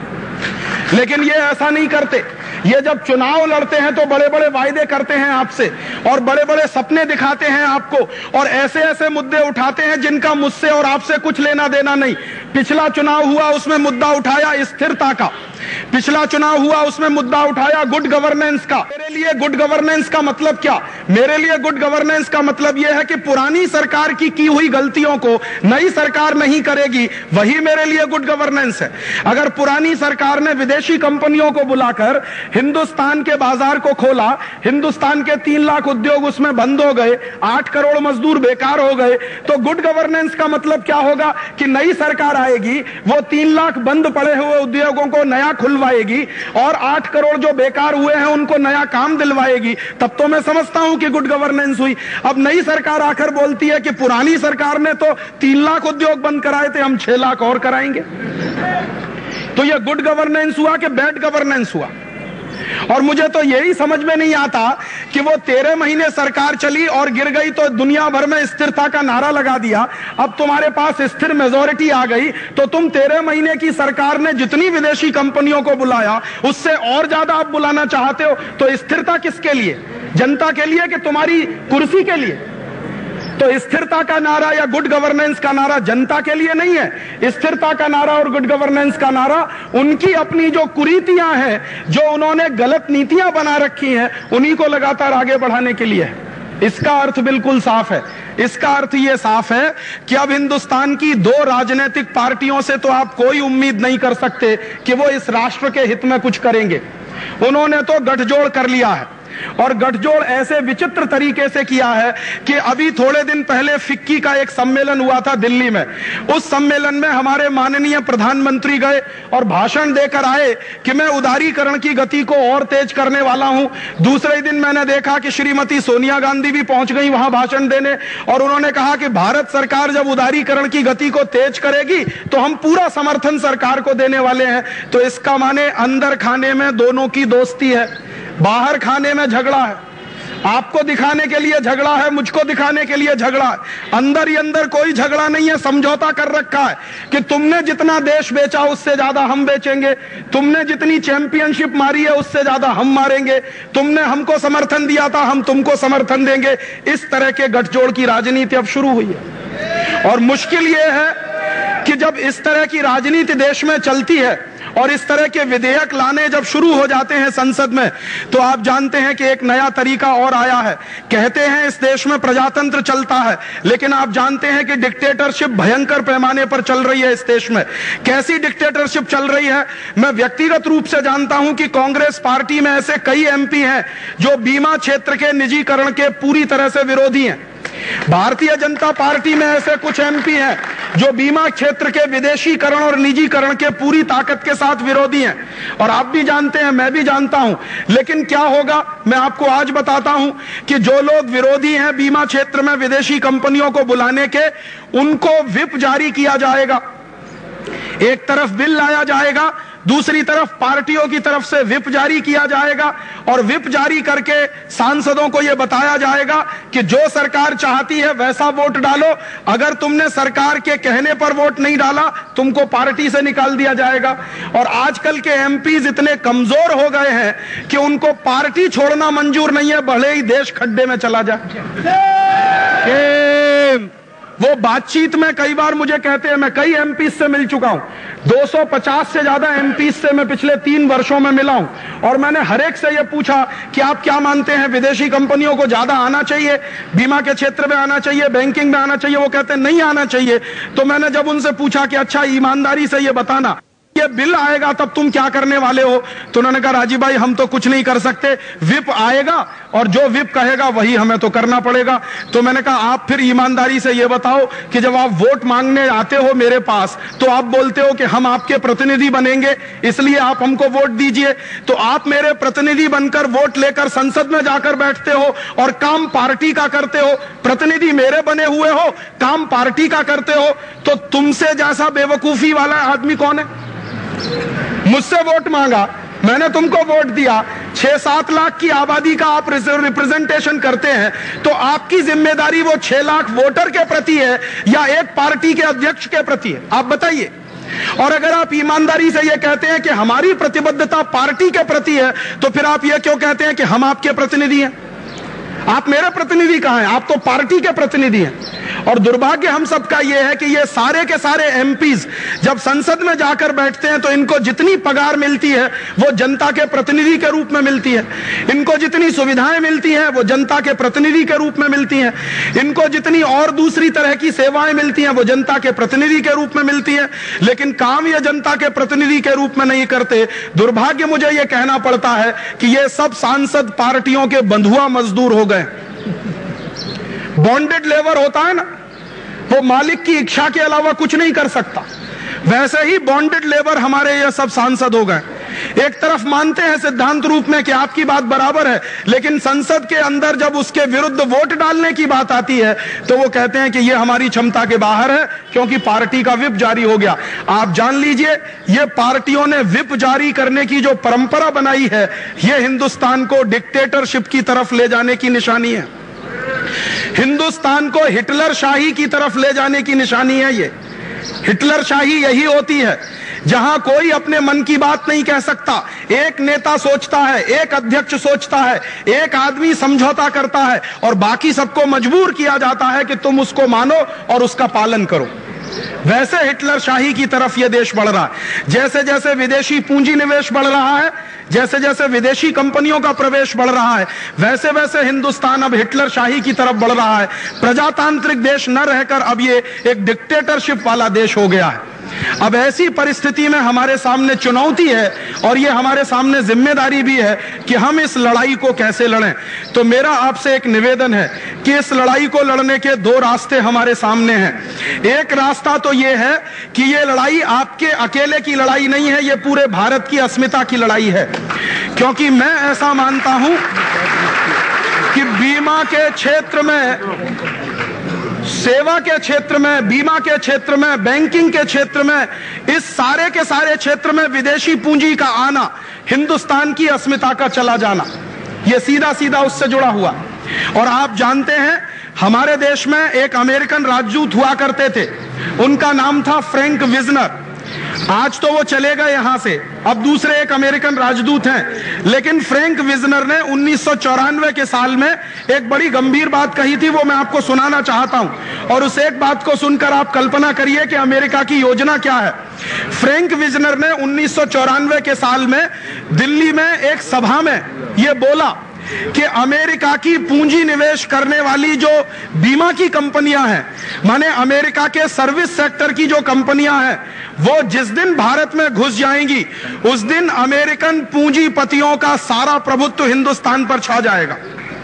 लेकिन ये ऐसा नहीं करते, ये जब चुनाव लड़ते हैं तो बड़े बड़े वायदे करते हैं आपसे और बड़े बड़े सपने दिखाते हैं आपको और ऐसे ऐसे मुद्दे उठाते हैं जिनका मुझसे और आपसे कुछ लेना देना नहीं। पिछला चुनाव हुआ उसमें मुद्दा उठाया स्थिरता का, पिछला चुनाव हुआ उसमें मुद्दा उठाया गुड गवर्नेंस का। मेरे लिए गुड गवर्नेंस का मतलब क्या? मेरे लिए गुड गवर्नेंस का मतलब यह है कि पुरानी सरकार की की हुई गलतियों को नई सरकार नहीं करेगी, वही मेरे लिए गुड गवर्नेंस है। अगर पुरानी सरकार ने विदेशी कंपनियों को बुलाकर हिंदुस्तान के बाजार को खोला, हिंदुस्तान के तीन लाख उद्योग उसमें बंद हो गए, आठ करोड़ मजदूर बेकार हो गए, तो गुड गवर्नेंस का मतलब क्या होगा कि नई सरकार आएगी, वो तीन लाख बंद पड़े हुए उद्योगों को नया खुलवाएगी और आठ करोड़ जो बेकार हुए हैं उनको नया काम दिलवाएगी। तब तो मैं समझता हूं कि गुड गवर्नेंस हुई। अब नई सरकार आकर बोलती है कि पुरानी सरकार ने तो तीन लाख उद्योग बंद कराए थे, हम छह लाख और कराएंगे। तो यह गुड गवर्नेंस हुआ कि बैड गवर्नेंस हुआ? और मुझे तो यही समझ में नहीं आता कि वो तेरह महीने सरकार चली और गिर गई तो दुनिया भर में स्थिरता का नारा लगा दिया, अब तुम्हारे पास स्थिर मेजोरिटी आ गई तो तुम तेरह महीने की सरकार ने जितनी विदेशी कंपनियों को बुलाया उससे और ज्यादा आप बुलाना चाहते हो। तो स्थिरता किसके लिए? जनता के लिए कि तुम्हारी कुर्सी के लिए? तो स्थिरता का नारा या गुड गवर्नेंस का नारा जनता के लिए नहीं है। स्थिरता का नारा और गुड गवर्नेंस का नारा उनकी अपनी जो कुरीतियां हैं, जो उन्होंने गलत नीतियां बना रखी हैं, उन्हीं को लगातार आगे बढ़ाने के लिए है। इसका अर्थ बिल्कुल साफ है। इसका अर्थ यह साफ है कि अब हिंदुस्तान की दो राजनीतिक पार्टियों से तो आप कोई उम्मीद नहीं कर सकते कि वो इस राष्ट्र के हित में कुछ करेंगे। उन्होंने तो गठजोड़ कर लिया है, और गठजोड़ ऐसे विचित्र तरीके से किया है कि अभी थोड़े दिन पहले फिक्की का एक सम्मेलन हुआ था दिल्ली में। उस सम्मेलन में हमारे माननीय प्रधानमंत्री गए और भाषण देकर आए कि मैं उदारीकरण की गति को और तेज करने वाला हूं। दूसरे दिन मैंने देखा कि श्रीमती सोनिया गांधी भी पहुंच गई वहां भाषण देने, और उन्होंने कहा कि भारत सरकार जब उदारीकरण की गति को तेज करेगी तो हम पूरा समर्थन सरकार को देने वाले हैं। तो इसका माने अंदर खाने में दोनों की दोस्ती है, बाहर खाने में झगड़ा है। आपको दिखाने के लिए झगड़ा है, मुझको दिखाने के लिए झगड़ा है। अंदर ही अंदर कोई झगड़ा नहीं है, समझौता कर रखा है कि तुमने जितना देश बेचा उससे ज्यादा हम बेचेंगे, तुमने जितनी चैंपियनशिप मारी है उससे ज्यादा हम मारेंगे, तुमने हमको समर्थन दिया था हम तुमको समर्थन देंगे। इस तरह के गठजोड़ की राजनीति अब शुरू हुई है। और मुश्किल यह है कि जब इस तरह की राजनीति देश में चलती है और इस तरह के विधेयक लाने जब शुरू हो जाते हैं संसद में, तो आप जानते हैं कि एक नया तरीका और आया है। कहते हैं इस देश में प्रजातंत्र चलता है, लेकिन आप जानते हैं कि डिक्टेटरशिप भयंकर पैमाने पर चल रही है इस देश में। कैसी डिक्टेटरशिप चल रही है? मैं व्यक्तिगत रूप से जानता हूं कि कांग्रेस पार्टी में ऐसे कई एमपी हैं जो बीमा क्षेत्र के निजीकरण के पूरी तरह से विरोधी हैं। भारतीय जनता पार्टी में ऐसे कुछ एमपी हैं जो बीमा क्षेत्र के विदेशीकरण और निजीकरण के पूरी ताकत के साथ विरोधी हैं। और आप भी जानते हैं, मैं भी जानता हूं। लेकिन क्या होगा, मैं आपको आज बताता हूं कि जो लोग विरोधी हैं बीमा क्षेत्र में विदेशी कंपनियों को बुलाने के, उनको व्हिप जारी किया जाएगा। एक तरफ बिल लाया जाएगा, दूसरी तरफ पार्टियों की तरफ से व्हिप जारी किया जाएगा, और व्हिप जारी करके सांसदों को यह बताया जाएगा कि जो सरकार चाहती है वैसा वोट डालो। अगर तुमने सरकार के कहने पर वोट नहीं डाला, तुमको पार्टी से निकाल दिया जाएगा। और आजकल के एमपीज इतने कमजोर हो गए हैं कि उनको पार्टी छोड़ना मंजूर नहीं है, भले ही देश खड्डे में चला जाए। वो बातचीत में कई बार मुझे कहते हैं, मैं कई एमपी से मिल चुका हूं, दो सौ पचास से ज्यादा एमपी से मैं पिछले तीन वर्षों में मिला हूं, और मैंने हर एक से यह पूछा कि आप क्या मानते हैं, विदेशी कंपनियों को ज्यादा आना चाहिए, बीमा के क्षेत्र में आना चाहिए, बैंकिंग में आना चाहिए? वो कहते हैं नहीं आना चाहिए। तो मैंने जब उनसे पूछा कि अच्छा ईमानदारी से ये बताना, ये बिल आएगा तब तुम क्या करने वाले हो? तो उन्होंने कहा राजीव भाई हम तो कुछ नहीं कर सकते, व्हिप आएगा और जो व्हिप कहेगा वही हमें तो करना पड़ेगा। तो मैंने कहा आप फिर ईमानदारी से ये बताओ कि जब आप वोट मांगने आते हो मेरे पास, तो आप बोलते हो कि हम आपके प्रतिनिधि बनेंगे इसलिए आप हमको वोट दीजिए, तो आप मेरे प्रतिनिधि बनकर वोट लेकर संसद में जाकर बैठते हो और काम पार्टी का करते हो। प्रतिनिधि मेरे बने हुए हो, काम पार्टी का करते हो, तो तुमसे जैसा बेवकूफी वाला आदमी कौन है? मुझसे वोट मांगा, मैंने तुमको वोट दिया, छह सात लाख की आबादी का आप रिप्रेजेंटेशन करते हैं, तो आपकी जिम्मेदारी वो छह लाख वोटर के प्रति है या एक पार्टी के अध्यक्ष के प्रति है? आप बताइए। और अगर आप ईमानदारी से ये कहते हैं कि हमारी प्रतिबद्धता पार्टी के प्रति है, तो फिर आप ये क्यों कहते हैं कि हम आपके प्रतिनिधि हैं? आप मेरे प्रतिनिधि कहां हैं? आप तो पार्टी के प्रतिनिधि हैं। और दुर्भाग्य हम सबका यह है कि ये सारे के सारे एमपीज जब संसद में जाकर बैठते हैं तो इनको जितनी पगार मिलती है वो जनता के प्रतिनिधि के रूप में मिलती है, इनको जितनी सुविधाएं मिलती हैं वो जनता के प्रतिनिधि के रूप में मिलती हैं, इनको जितनी और दूसरी तरह की सेवाएं मिलती हैं वो जनता के प्रतिनिधि के रूप में मिलती हैं, लेकिन काम ये जनता के प्रतिनिधि के रूप में नहीं करते। दुर्भाग्य मुझे ये कहना पड़ता है कि ये सब सांसद पार्टियों के बंधुआ मजदूर हो गए। बॉन्डेड लेबर होता है ना, वो मालिक की इच्छा के अलावा कुछ नहीं कर सकता, वैसे ही बॉन्डेड लेबर हमारे ये सब सांसद हो गए। एक तरफ मानते हैं सिद्धांत रूप में कि आपकी बात बराबर है, लेकिन संसद के अंदर जब उसके विरुद्ध वोट डालने की बात आती है तो वो कहते हैं कि ये हमारी क्षमता के बाहर है क्योंकि पार्टी का व्हिप जारी हो गया। आप जान लीजिए, ये पार्टियों ने व्हिप जारी करने की जो परंपरा बनाई है, ये हिंदुस्तान को डिक्टेटरशिप की तरफ ले जाने की निशानी है, हिंदुस्तान को हिटलर शाही की तरफ ले जाने की निशानी है। ये हिटलर शाही यही होती है जहां कोई अपने मन की बात नहीं कह सकता। एक नेता सोचता है, एक अध्यक्ष सोचता है, एक आदमी समझौता करता है और बाकी सबको मजबूर किया जाता है कि तुम उसको मानो और उसका पालन करो। वैसे हिटलर शाही की तरफ यह देश बढ़ रहा है। जैसे जैसे विदेशी पूंजी निवेश बढ़ रहा है, जैसे जैसे विदेशी कंपनियों का प्रवेश बढ़ रहा है, वैसे वैसे हिंदुस्तान अब हिटलर शाही की तरफ बढ़ रहा है। प्रजातांत्रिक देश न रहकर अब ये एक डिक्टेटरशिप वाला देश हो गया है। अब ऐसी परिस्थिति में हमारे सामने चुनौती है और ये हमारे सामने जिम्मेदारी भी है कि हम इस लड़ाई को कैसे लड़ें। तो मेरा आपसे एक निवेदन है कि इस लड़ाई को लड़ने के दो रास्ते हमारे सामने हैं। एक रास्ता तो ये है कि ये लड़ाई आपके अकेले की लड़ाई नहीं है, ये पूरे भारत की अस्मिता की लड़ाई है। क्योंकि मैं ऐसा मानता हूं कि बीमा के क्षेत्र में, सेवा के क्षेत्र में, बीमा के क्षेत्र में, बैंकिंग के क्षेत्र में, इस सारे के सारे क्षेत्र में विदेशी पूंजी का आना, हिंदुस्तान की अस्मिता का चला जाना, यह सीधा सीधा उससे जुड़ा हुआ। और आप जानते हैं हमारे देश में एक अमेरिकन राजदूत हुआ करते थे, उनका नाम था फ्रैंक विजनर। आज तो वो चले गए यहां से, अब दूसरे एक अमेरिकन राजदूत हैं। लेकिन फ्रैंक विजनर ने उन्नीस सौ चौरानवे के साल में एक बड़ी गंभीर बात कही थी, वो मैं आपको सुनाना चाहता हूं। और उस एक बात को सुनकर आप कल्पना करिए कि अमेरिका की योजना क्या है। फ्रैंक विजनर ने उन्नीस सौ चौरानवे के साल में दिल्ली में एक सभा में यह बोला कि अमेरिका की पूंजी निवेश करने वाली जो बीमा की कंपनियां हैं, माने अमेरिका के सर्विस सेक्टर की जो कंपनियां हैं, वो जिस दिन भारत में घुस जाएंगी उस दिन अमेरिकन पूंजीपतियों का सारा प्रभुत्व हिंदुस्तान पर छा जाएगा।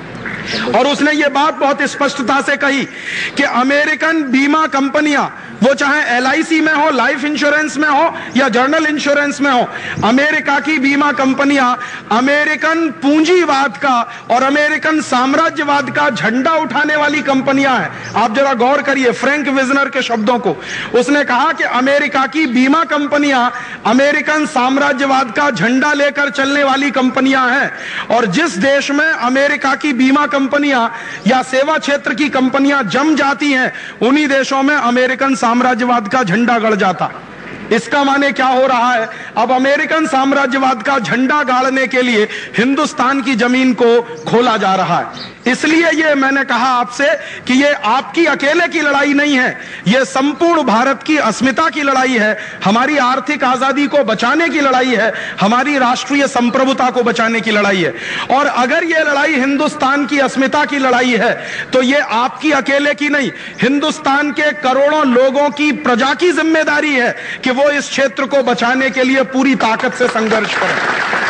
और उसने ये बात बहुत स्पष्टता से कही कि अमेरिकन बीमा कंपनियां, वो चाहे एल आई सी में हो, लाइफ इंश्योरेंस में हो या जनरल इंश्योरेंस में हो, अमेरिका की बीमा कंपनियां अमेरिकन पूंजीवाद का और अमेरिकन साम्राज्यवाद का झंडा उठाने वाली कंपनियां हैं। आप जरा गौर करिए फ्रैंक विजनर के शब्दों को। उसने कहा कि अमेरिका की बीमा कंपनियां अमेरिकन साम्राज्यवाद का झंडा लेकर चलने वाली कंपनियां हैं। और जिस देश में अमेरिका की बीमा कंपनियां या सेवा क्षेत्र की कंपनियां जम जाती हैं, उन्हीं देशों में अमेरिकन साम्राज्यवाद का झंडा गड़ जाता। इसका माने क्या हो रहा है, अब अमेरिकन साम्राज्यवाद का झंडा गाड़ने के लिए हिंदुस्तान की जमीन को खोला जा रहा है। इसलिए ये मैंने कहा आपसे कि ये आपकी अकेले की लड़ाई नहीं है, ये संपूर्ण भारत की अस्मिता की लड़ाई है, हमारी आर्थिक आजादी को बचाने की लड़ाई है, हमारी राष्ट्रीय संप्रभुता को बचाने की लड़ाई है। और अगर ये लड़ाई हिंदुस्तान की अस्मिता की लड़ाई है तो ये आपकी अकेले की नहीं, हिंदुस्तान के करोड़ों लोगों की, प्रजा की जिम्मेदारी है कि वो इस क्षेत्र को बचाने के लिए पूरी ताकत से संघर्ष करें।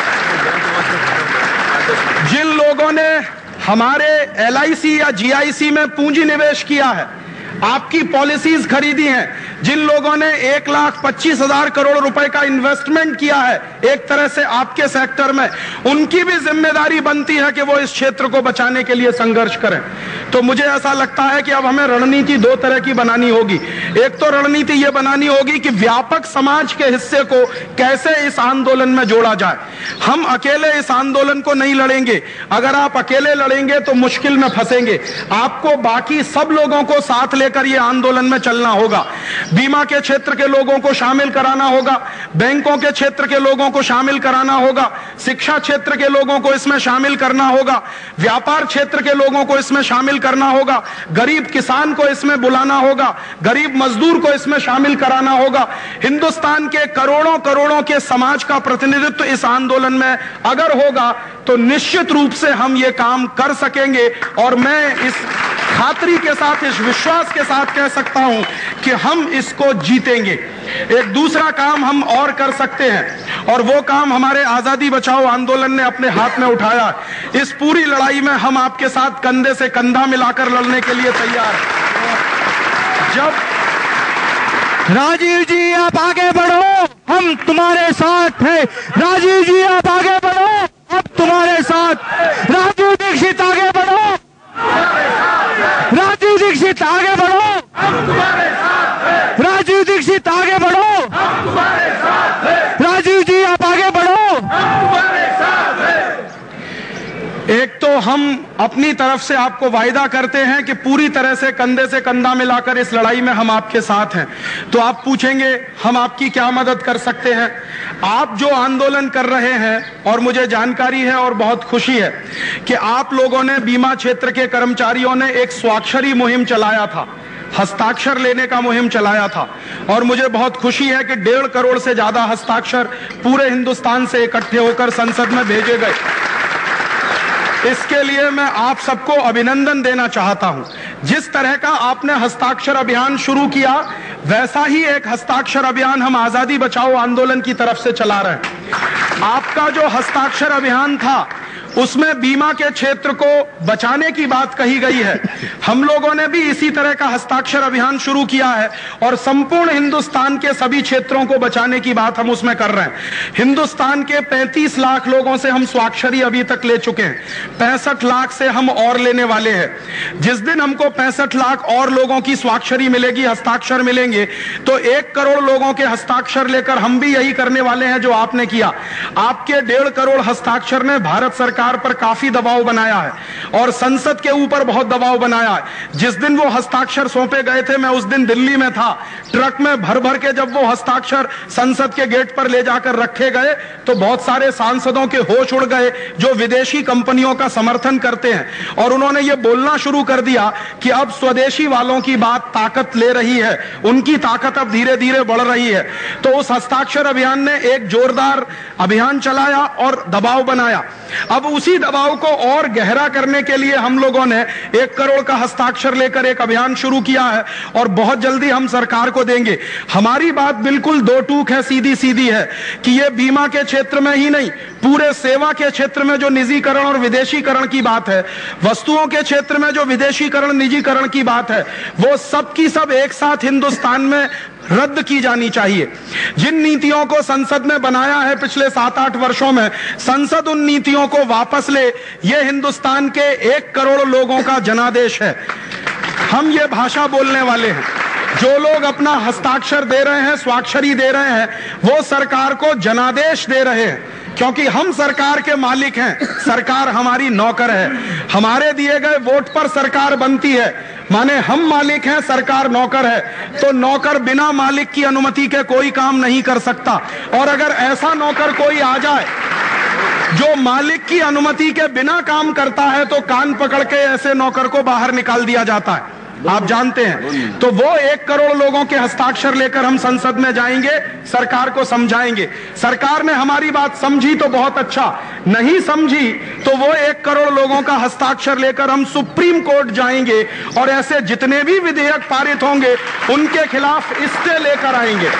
जिन लोगों ने हमारे एल आई सी या जी आई सी में पूंजी निवेश किया है, आपकी पॉलिसीज खरीदी हैं, जिन लोगों ने एक लाख पच्चीस हजार करोड़ रुपए का इन्वेस्टमेंट किया है एक तरह से आपके सेक्टर में, उनकी भी जिम्मेदारी बनती है कि वो इस क्षेत्र को बचाने के लिए संघर्ष करें। तो मुझे ऐसा लगता है कि अब हमें रणनीति दो तरह की बनानी होगी। एक तो रणनीति ये बनानी होगी कि व्यापक समाज के हिस्से को कैसे इस आंदोलन में जोड़ा जाए। हम अकेले इस आंदोलन को नहीं लड़ेंगे, अगर आप अकेले लड़ेंगे तो मुश्किल में फंसेंगे। आपको बाकी सब लोगों को साथ लेकर ये आंदोलन में चलना होगा। बीमा के क्षेत्र के लोगों को शामिल कराना होगा, बैंकों के क्षेत्र के लोगों को शामिल कराना होगा, शिक्षा क्षेत्र के लोगों को इसमें शामिल करना होगा, व्यापार क्षेत्र के लोगों को इसमें शामिल करना होगा, गरीब किसान को इसमें बुलाना होगा, गरीब मजदूर को इसमें शामिल कराना होगा। हिंदुस्तान के करोड़ों करोड़ों के समाज का प्रतिनिधित्व इस आंदोलन में अगर होगा तो निश्चित रूप से हम ये काम कर सकेंगे। और मैं इस खातरी के साथ, इस विश्वास के साथ कह सकता हूं कि हम इसको जीतेंगे। एक दूसरा काम हम और कर सकते हैं और वो काम हमारे आजादी बचाओ आंदोलन ने अपने हाथ में उठाया। इस पूरी लड़ाई में हम आपके साथ कंधे से कंधा मिलाकर लड़ने के लिए तैयार हैं। जब राजीव जी आप आगे बढ़ो, हम तुम्हारे साथ हैं। राजीव जी आप आगे बढ़ो, हम तुम्हारे साथ। राजीव दीक्षित आगे बढ़ो, राजीव दीक्षित आगे बढ़ो, हम तुम्हारे साथ हैं। राजीव दीक्षित आगे बढ़ो, हम तुम्हारे साथ हैं। राजीव जी आप आगे बढ़ो, हम तुम्हारे साथ हैं। एक तो हम अपनी तरफ से आपको वायदा करते हैं कि पूरी तरह से कंधे से कंधा मिलाकर इस लड़ाई में हम आपके साथ हैं। तो आप पूछेंगे हम आपकी क्या मदद कर सकते हैं? आप जो आंदोलन कर रहे हैं, और मुझे जानकारी है और बहुत खुशी है कि आप लोगों ने, बीमा क्षेत्र के कर्मचारियों ने एक स्वाक्षरी मुहिम चलाया था, हस्ताक्षर लेने का मुहिम चलाया था, और मुझे बहुत खुशी है कि डेढ़ करोड़ से ज्यादा हस्ताक्षर पूरे हिंदुस्तान से इकट्ठे होकर संसद में भेजे गए। इसके लिए मैं आप सबको अभिनंदन देना चाहता हूं। जिस तरह का आपने हस्ताक्षर अभियान शुरू किया, वैसा ही एक हस्ताक्षर अभियान हम आजादी बचाओ आंदोलन की तरफ से चला रहे हैं। आपका जो हस्ताक्षर अभियान था उसमें बीमा के क्षेत्र को बचाने की बात कही गई है। हम लोगों ने भी इसी तरह का हस्ताक्षर अभियान शुरू किया है और संपूर्ण हिंदुस्तान के सभी क्षेत्रों को बचाने की बात हम उसमें कर रहे हैं। हिंदुस्तान के पैंतीस लाख लोगों से हम स्वाक्षरी अभी तक ले चुके हैं, पैंसठ लाख से हम और लेने वाले हैं। जिस दिन हमको पैंसठ लाख और लोगों की स्वाक्षरी मिलेगी, हस्ताक्षर मिलेंगे, तो एक करोड़ लोगों के हस्ताक्षर लेकर हम भी यही करने वाले हैं जो आपने किया। आपके डेढ़ करोड़ हस्ताक्षर ने भारत सरकार पर काफी दबाव बनाया है और संसद के ऊपर बहुत दबाव बनाया है। जिस दिन वो हस्ताक्षर सौंपे गए थे, मैं उस दिन दिल्ली में था, ट्रक में भर भर के जब वो हस्ताक्षर संसद के गेट पर ले जाकर रखे गए तो बहुत सारे सांसदों के होश उड़ गए जो विदेशी कंपनियों का समर्थन करते हैं, और उन्होंने ये बोलना शुरू कर दिया कि अब स्वदेशी वालों की बात ताकत ले रही है, उनकी ताकत अब धीरे धीरे बढ़ रही है। तो उस हस्ताक्षर अभियान ने एक जोरदार अभियान चलाया और दबाव बनाया। अब उसी दबाव को और गहरा करने के लिए हम लोगों ने एक करोड़ का हस्ताक्षर लेकर एक अभियान शुरू किया है और बहुत जल्दी हम सरकार को देंगे। हमारी बात बिल्कुल दो टूक है, सीधी सीधी है कि ये बीमा के क्षेत्र में ही नहीं, पूरे सेवा के क्षेत्र में जो निजीकरण और विदेशीकरण की बात है, वस्तुओं के क्षेत्र में जो विदेशीकरण निजीकरण की बात है, वो सब की सब एक साथ हिंदुस्तान में रद्द की जानी चाहिए। जिन नीतियों को संसद में बनाया है पिछले सात आठ वर्षों में, संसद उन नीतियों को वापस ले। ये हिंदुस्तान के एक करोड़ लोगों का जनादेश है। हम ये भाषा बोलने वाले हैं। जो लोग अपना हस्ताक्षर दे रहे हैं, स्वाक्षरी दे रहे हैं, वो सरकार को जनादेश दे रहे हैं, क्योंकि हम सरकार के मालिक हैं, सरकार हमारी नौकर है। हमारे दिए गए वोट पर सरकार बनती है, माने हम मालिक हैं, सरकार नौकर है। तो नौकर बिना मालिक की अनुमति के कोई काम नहीं कर सकता, और अगर ऐसा नौकर कोई आ जाए जो मालिक की अनुमति के बिना काम करता है तो कान पकड़ के ऐसे नौकर को बाहर निकाल दिया जाता है, आप जानते हैं। तो वो एक करोड़ लोगों के हस्ताक्षर लेकर हम संसद में जाएंगे, सरकार को समझाएंगे। सरकार ने हमारी बात समझी तो बहुत अच्छा, नहीं समझी तो वो एक करोड़ लोगों का हस्ताक्षर लेकर हम सुप्रीम कोर्ट जाएंगे और ऐसे जितने भी विधेयक पारित होंगे उनके खिलाफ स्टे लेकर आएंगे।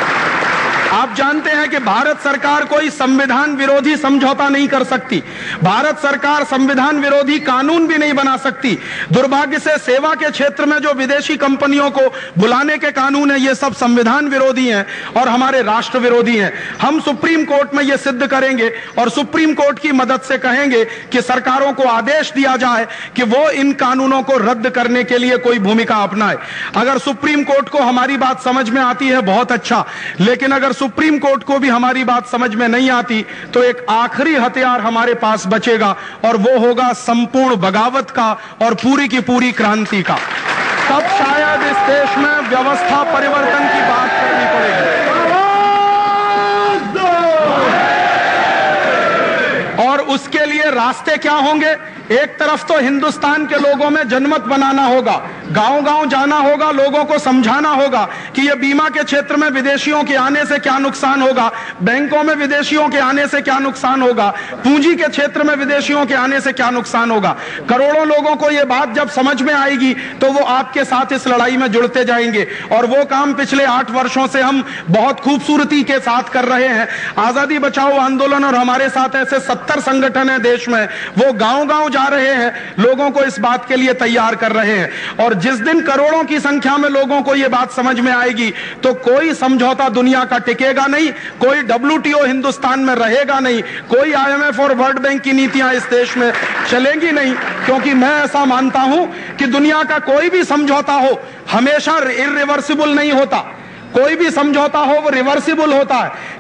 आप जानते हैं कि भारत सरकार कोई संविधान विरोधी समझौता नहीं कर सकती, भारत सरकार संविधान विरोधी कानून भी नहीं बना सकती। दुर्भाग्य से सेवा के क्षेत्र में जो विदेशी कंपनियों को बुलाने के कानून है, ये सब संविधान विरोधी हैं और हमारे राष्ट्र विरोधी हैं। हम सुप्रीम कोर्ट में ये सिद्ध करेंगे और सुप्रीम कोर्ट की मदद से कहेंगे कि सरकारों को आदेश दिया जाए कि वो इन कानूनों को रद्द करने के लिए कोई भूमिका अपनाए। अगर सुप्रीम कोर्ट को हमारी बात समझ में आती है बहुत अच्छा, लेकिन अगर सुप्रीम कोर्ट को भी हमारी बात समझ में नहीं आती तो एक आखिरी हथियार हमारे पास बचेगा और वो होगा संपूर्ण बगावत का और पूरी की पूरी क्रांति का। तब शायद इस देश में व्यवस्था परिवर्तन की बात करनी पड़ेगी। और उसके लिए रास्ते क्या होंगे? एक तरफ तो हिंदुस्तान के लोगों में जनमत बनाना होगा, गांव-गांव जाना होगा, लोगों को समझाना होगा कि ये बीमा के क्षेत्र में विदेशियों के आने से क्या नुकसान होगा, बैंकों में विदेशियों के आने से क्या नुकसान होगा, पूंजी के क्षेत्र में विदेशियों के आने से क्या नुकसान होगा। करोड़ों लोगों को ये बात जब समझ में आएगी तो वो आपके साथ इस लड़ाई में जुड़ते जाएंगे, और वो काम पिछले आठ वर्षों से हम बहुत खूबसूरती के साथ कर रहे हैं। आजादी बचाओ आंदोलन और हमारे साथ ऐसे सत्तर संगठन है देश में, वो गांव-गांव जा रहे हैं, लोगों को इस बात के लिए तैयार कर रहे हैं। और जिस दिन करोड़ों की संख्या में लोगों को यह बात समझ में आएगी तो कोई समझौता दुनिया का टिकेगा नहीं, कोई डब्ल्यूटीओ हिंदुस्तान में रहेगा नहीं, कोई आईएमएफ और वर्ल्ड बैंक की नीतियां इस देश में चलेंगी नहीं, क्योंकि मैं ऐसा मानता हूं कि दुनिया का कोई भी समझौता हो हमेशा इर्रिवर्सिबल नहीं होता। कोई भी समझौता हो वो रिवर्सिबल होता है।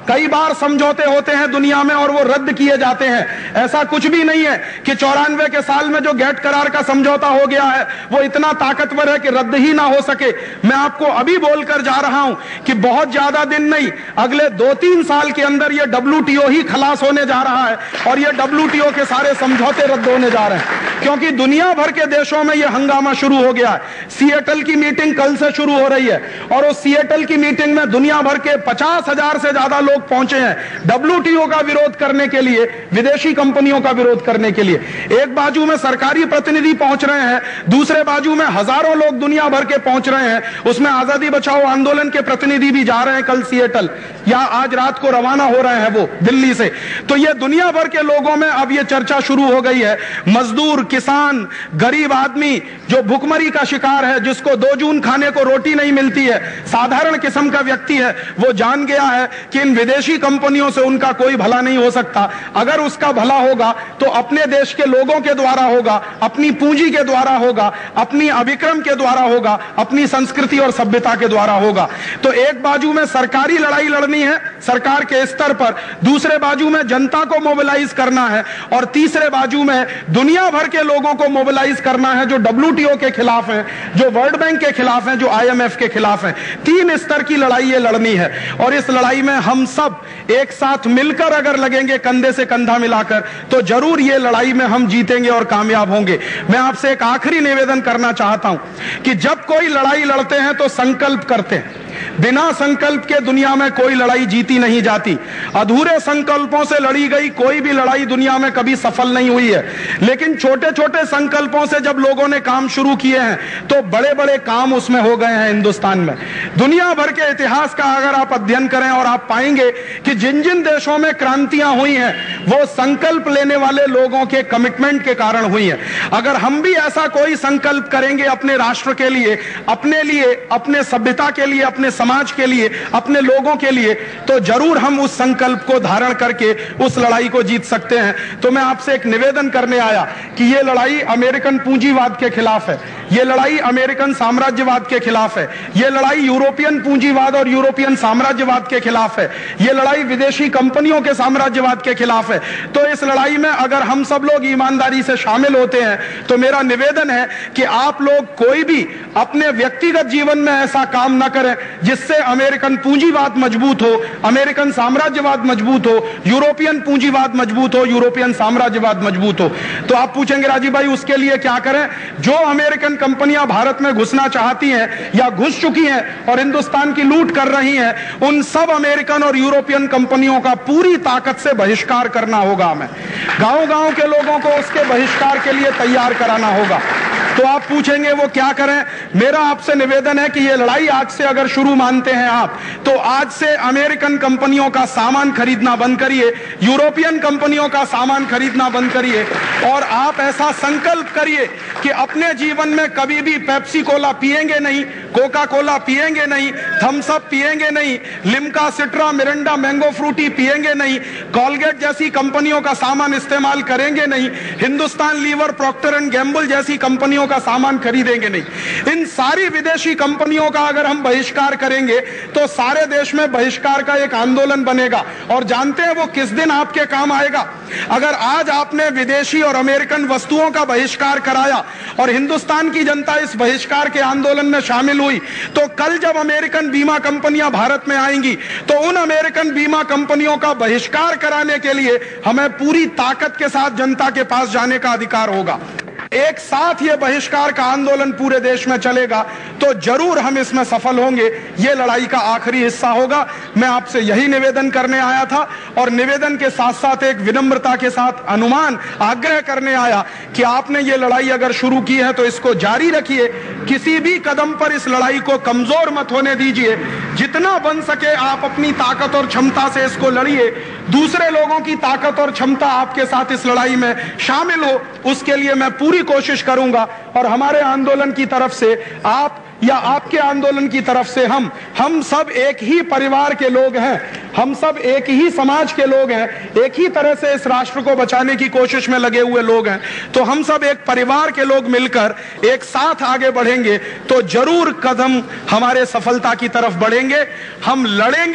कई बार समझौते होते हैं दुनिया में और वो रद्द किए जाते हैं। ऐसा कुछ भी नहीं है कि चौरानवे के साल में जो गेट करार का समझौता हो गया है वो इतना ताकतवर है कि रद्द ही ना हो सके। मैं आपको अभी बोलकर जा रहा हूं कि बहुत ज्यादा दिन नहीं, अगले दो तीन साल के अंदर ये डब्ल्यूटीओ ही खलास होने जा रहा है और ये डब्ल्यूटीओ के सारे समझौते रद्द होने जा रहे हैं, क्योंकि दुनिया भर के देशों में ये हंगामा शुरू हो गया है। सिएटल की मीटिंग कल से शुरू हो रही है और उस सिएटल की मीटिंग में दुनिया भर के पचास हजार से ज्यादा लोग पहुंचे हैं डब्ल्यूटीओ का विरोध करने के लिए, विदेशी कंपनियों का विरोध करने के लिए। एक बाजू में सरकारी प्रतिनिधि पहुंच रहे हैं, दूसरे बाजू में हजारों लोग दुनिया भर के पहुंच रहे हैं। उसमें आजादी बचाओ आंदोलन के प्रतिनिधि भी जा रहे हैं कल सिएटल, या आज रात को रवाना हो रहे हैं वो दिल्ली से। तो ये दुनिया भर के लोगों में अब ये चर्चा शुरू हो गई है। मजदूर, किसान, गरीब आदमी जो भुखमरी का शिकार है, जिसको दो जून खाने को रोटी नहीं मिलती है, साधारण किस्म का व्यक्ति है, वो जान गया है कि इन विदेशी कंपनियों से उनका कोई भला नहीं हो सकता। अगर उसका भला होगा तो अपने देश के लोगों के द्वारा होगा, अपनी पूंजी के द्वारा होगा, अपनी अभिक्रम के द्वारा होगा, अपनी संस्कृति और सभ्यता के द्वारा होगा। तो एक बाजू में सरकारी लड़ाई लड़नी है सरकार के स्तर पर, दूसरे बाजू में जनता को मोबिलाइज करना है और तीसरे बाजू में दुनिया भर के लोगों को मोबिलाइज करना है जो डब्ल्यूटीओ के खिलाफ हैं, जो वर्ल्ड बैंक के खिलाफ हैं, जो आईएमएफ के खिलाफ हैं। तीन स्तर की लड़ाई ये लड़नी है और इस लड़ाई में हम सब एक साथ मिलकर अगर लगेंगे, कंधे से कंधा मिलाकर, तो जरूर ये लड़ाई में हम जीतेंगे और कामयाब होंगे। मैं आपसे एक आखिरी निवेदन करना चाहता हूं कि जब कोई लड़ाई लड़ते हैं तो संकल्प करते हैं। बिना संकल्प के दुनिया में कोई लड़ाई जीती नहीं जाती। अधूरे संकल्पों से लड़ी गई कोई भी लड़ाई दुनिया में कभी सफल नहीं हुई है। लेकिन छोटे छोटे संकल्पों से जब लोगों ने काम शुरू किए हैं तो बड़े बड़े काम उसमें हो गए हैं हिंदुस्तान में। दुनिया भर के इतिहास का अगर आप अध्ययन करें और आप पाएंगे कि जिन जिन देशों में क्रांतियां हुई हैं वो संकल्प लेने वाले लोगों के कमिटमेंट के कारण हुई है। अगर हम भी ऐसा कोई संकल्प करेंगे अपने राष्ट्र के लिए, अपने लिए, अपने सभ्यता के लिए, अपने समाज के लिए, अपने लोगों के लिए, तो जरूर हम उस संकल्प को धारण करके उस लड़ाई को जीत सकते हैं। तो मैं आपसे एक निवेदन करने आया कि ये लड़ाई अमेरिकन पूंजीवाद के खिलाफ है, ये लड़ाई अमेरिकन साम्राज्यवाद के खिलाफ है, ये लड़ाई यूरोपियन पूंजीवाद और यूरोपियन साम्राज्यवाद के खिलाफ है, ये लड़ाई विदेशी कंपनियों के साम्राज्यवाद के खिलाफ है। तो इस लड़ाई में अगर हम सब लोग ईमानदारी से शामिल होते हैं तो मेरा निवेदन है कि आप लोग कोई भी अपने व्यक्तिगत जीवन में ऐसा काम न करें जिससे अमेरिकन पूंजीवाद मजबूत हो, अमेरिकन साम्राज्यवाद मजबूत हो, यूरोपियन पूंजीवाद मजबूत हो, यूरोपियन साम्राज्यवाद मजबूत हो। तो आप पूछेंगे राजीव भाई उसके लिए क्या करें? जो अमेरिकन कंपनियां भारत में घुसना चाहती हैं या घुस चुकी हैं और हिंदुस्तान की लूट कर रही हैं, उन सब अमेरिकन और यूरोपियन कंपनियों का पूरी ताकत से बहिष्कार करना होगा। हमें गांव गांव के लोगों को उसके बहिष्कार के लिए तैयार कराना होगा। तो आप पूछेंगे वो क्या करें? मेरा आपसे निवेदन है कि ये लड़ाई आज से अगर शुरू मानते हैं आप, तो आज से अमेरिकन कंपनियों का सामान खरीदना बंद करिए, यूरोपियन कंपनियों का सामान खरीदना बंद करिए और आप ऐसा संकल्प करिए कि अपने जीवन में कभी भी पेप्सी कोला पिएंगे नहीं, कोका कोला पिएंगे नहीं, थम्स अप पिएंगे नहीं, Limca, Citra, Mirinda, mango Frooti पिएंगे नहीं, कॉलगेट जैसी कंपनियों का सामान इस्तेमाल करेंगे नहीं, Hindustan Lever, Procter and Gamble जैसी कंपनियों का सामान खरीदेंगे नहीं। इन सारी विदेशी कंपनियों का अगर हम बहिष्कार करेंगे तो सारे देश में बहिष्कार का एक आंदोलन बनेगा। और जानते हैं वो किस दिन आपके काम आएगा? अगर आज आपने विदेशी और अमेरिकन वस्तुओं का बहिष्कार कराया और हिंदुस्तान की जनता इस बहिष्कार के आंदोलन में शामिल हुई, तो कल जब अमेरिकन बीमा कंपनियां भारत में आएंगी तो उन अमेरिकन बीमा कंपनियों का बहिष्कार कराने के लिए हमें पूरी ताकत के साथ जनता के पास जाने का अधिकार होगा। एक साथ ये बहिष्कार का आंदोलन पूरे देश में चलेगा तो जरूर हम इसमें सफल होंगे। ये लड़ाई का आखिरी हिस्सा होगा। मैं आपसे यही निवेदन करने आया था और निवेदन के साथ साथ एक विनम्रता के साथ अनुमान आग्रह करने आया कि आपने ये लड़ाई अगर शुरू की है तो इसको जारी रखिए, किसी भी कदम पर इस लड़ाई को कमजोर मत होने दीजिए। जितना बन सके आप अपनी ताकत और क्षमता से इसको लड़िए। दूसरे लोगों की ताकत और क्षमता आपके साथ इस लड़ाई में शामिल हो, उसके लिए मैं पूरी कोशिश करूंगा। और हमारे आंदोलन की तरफ से आप या आपके आंदोलन की तरफ से हम हम सब एक ही परिवार के लोग हैं, हम सब एक ही समाज के लोग हैं, एक ही तरह से इस राष्ट्र को बचाने की कोशिश में लगे हुए लोग हैं। तो हम सब एक परिवार के लोग मिलकर एक साथ आगे बढ़ेंगे तो जरूर कदम हमारे सफलता की तरफ बढ़ेंगे। हम लड़ेंगे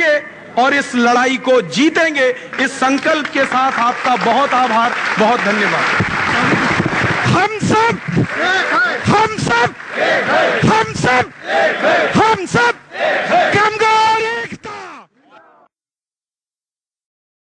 और इस लड़ाई को जीतेंगे। इस संकल्प के साथ आपका बहुत आभार, बहुत धन्यवाद। हम सब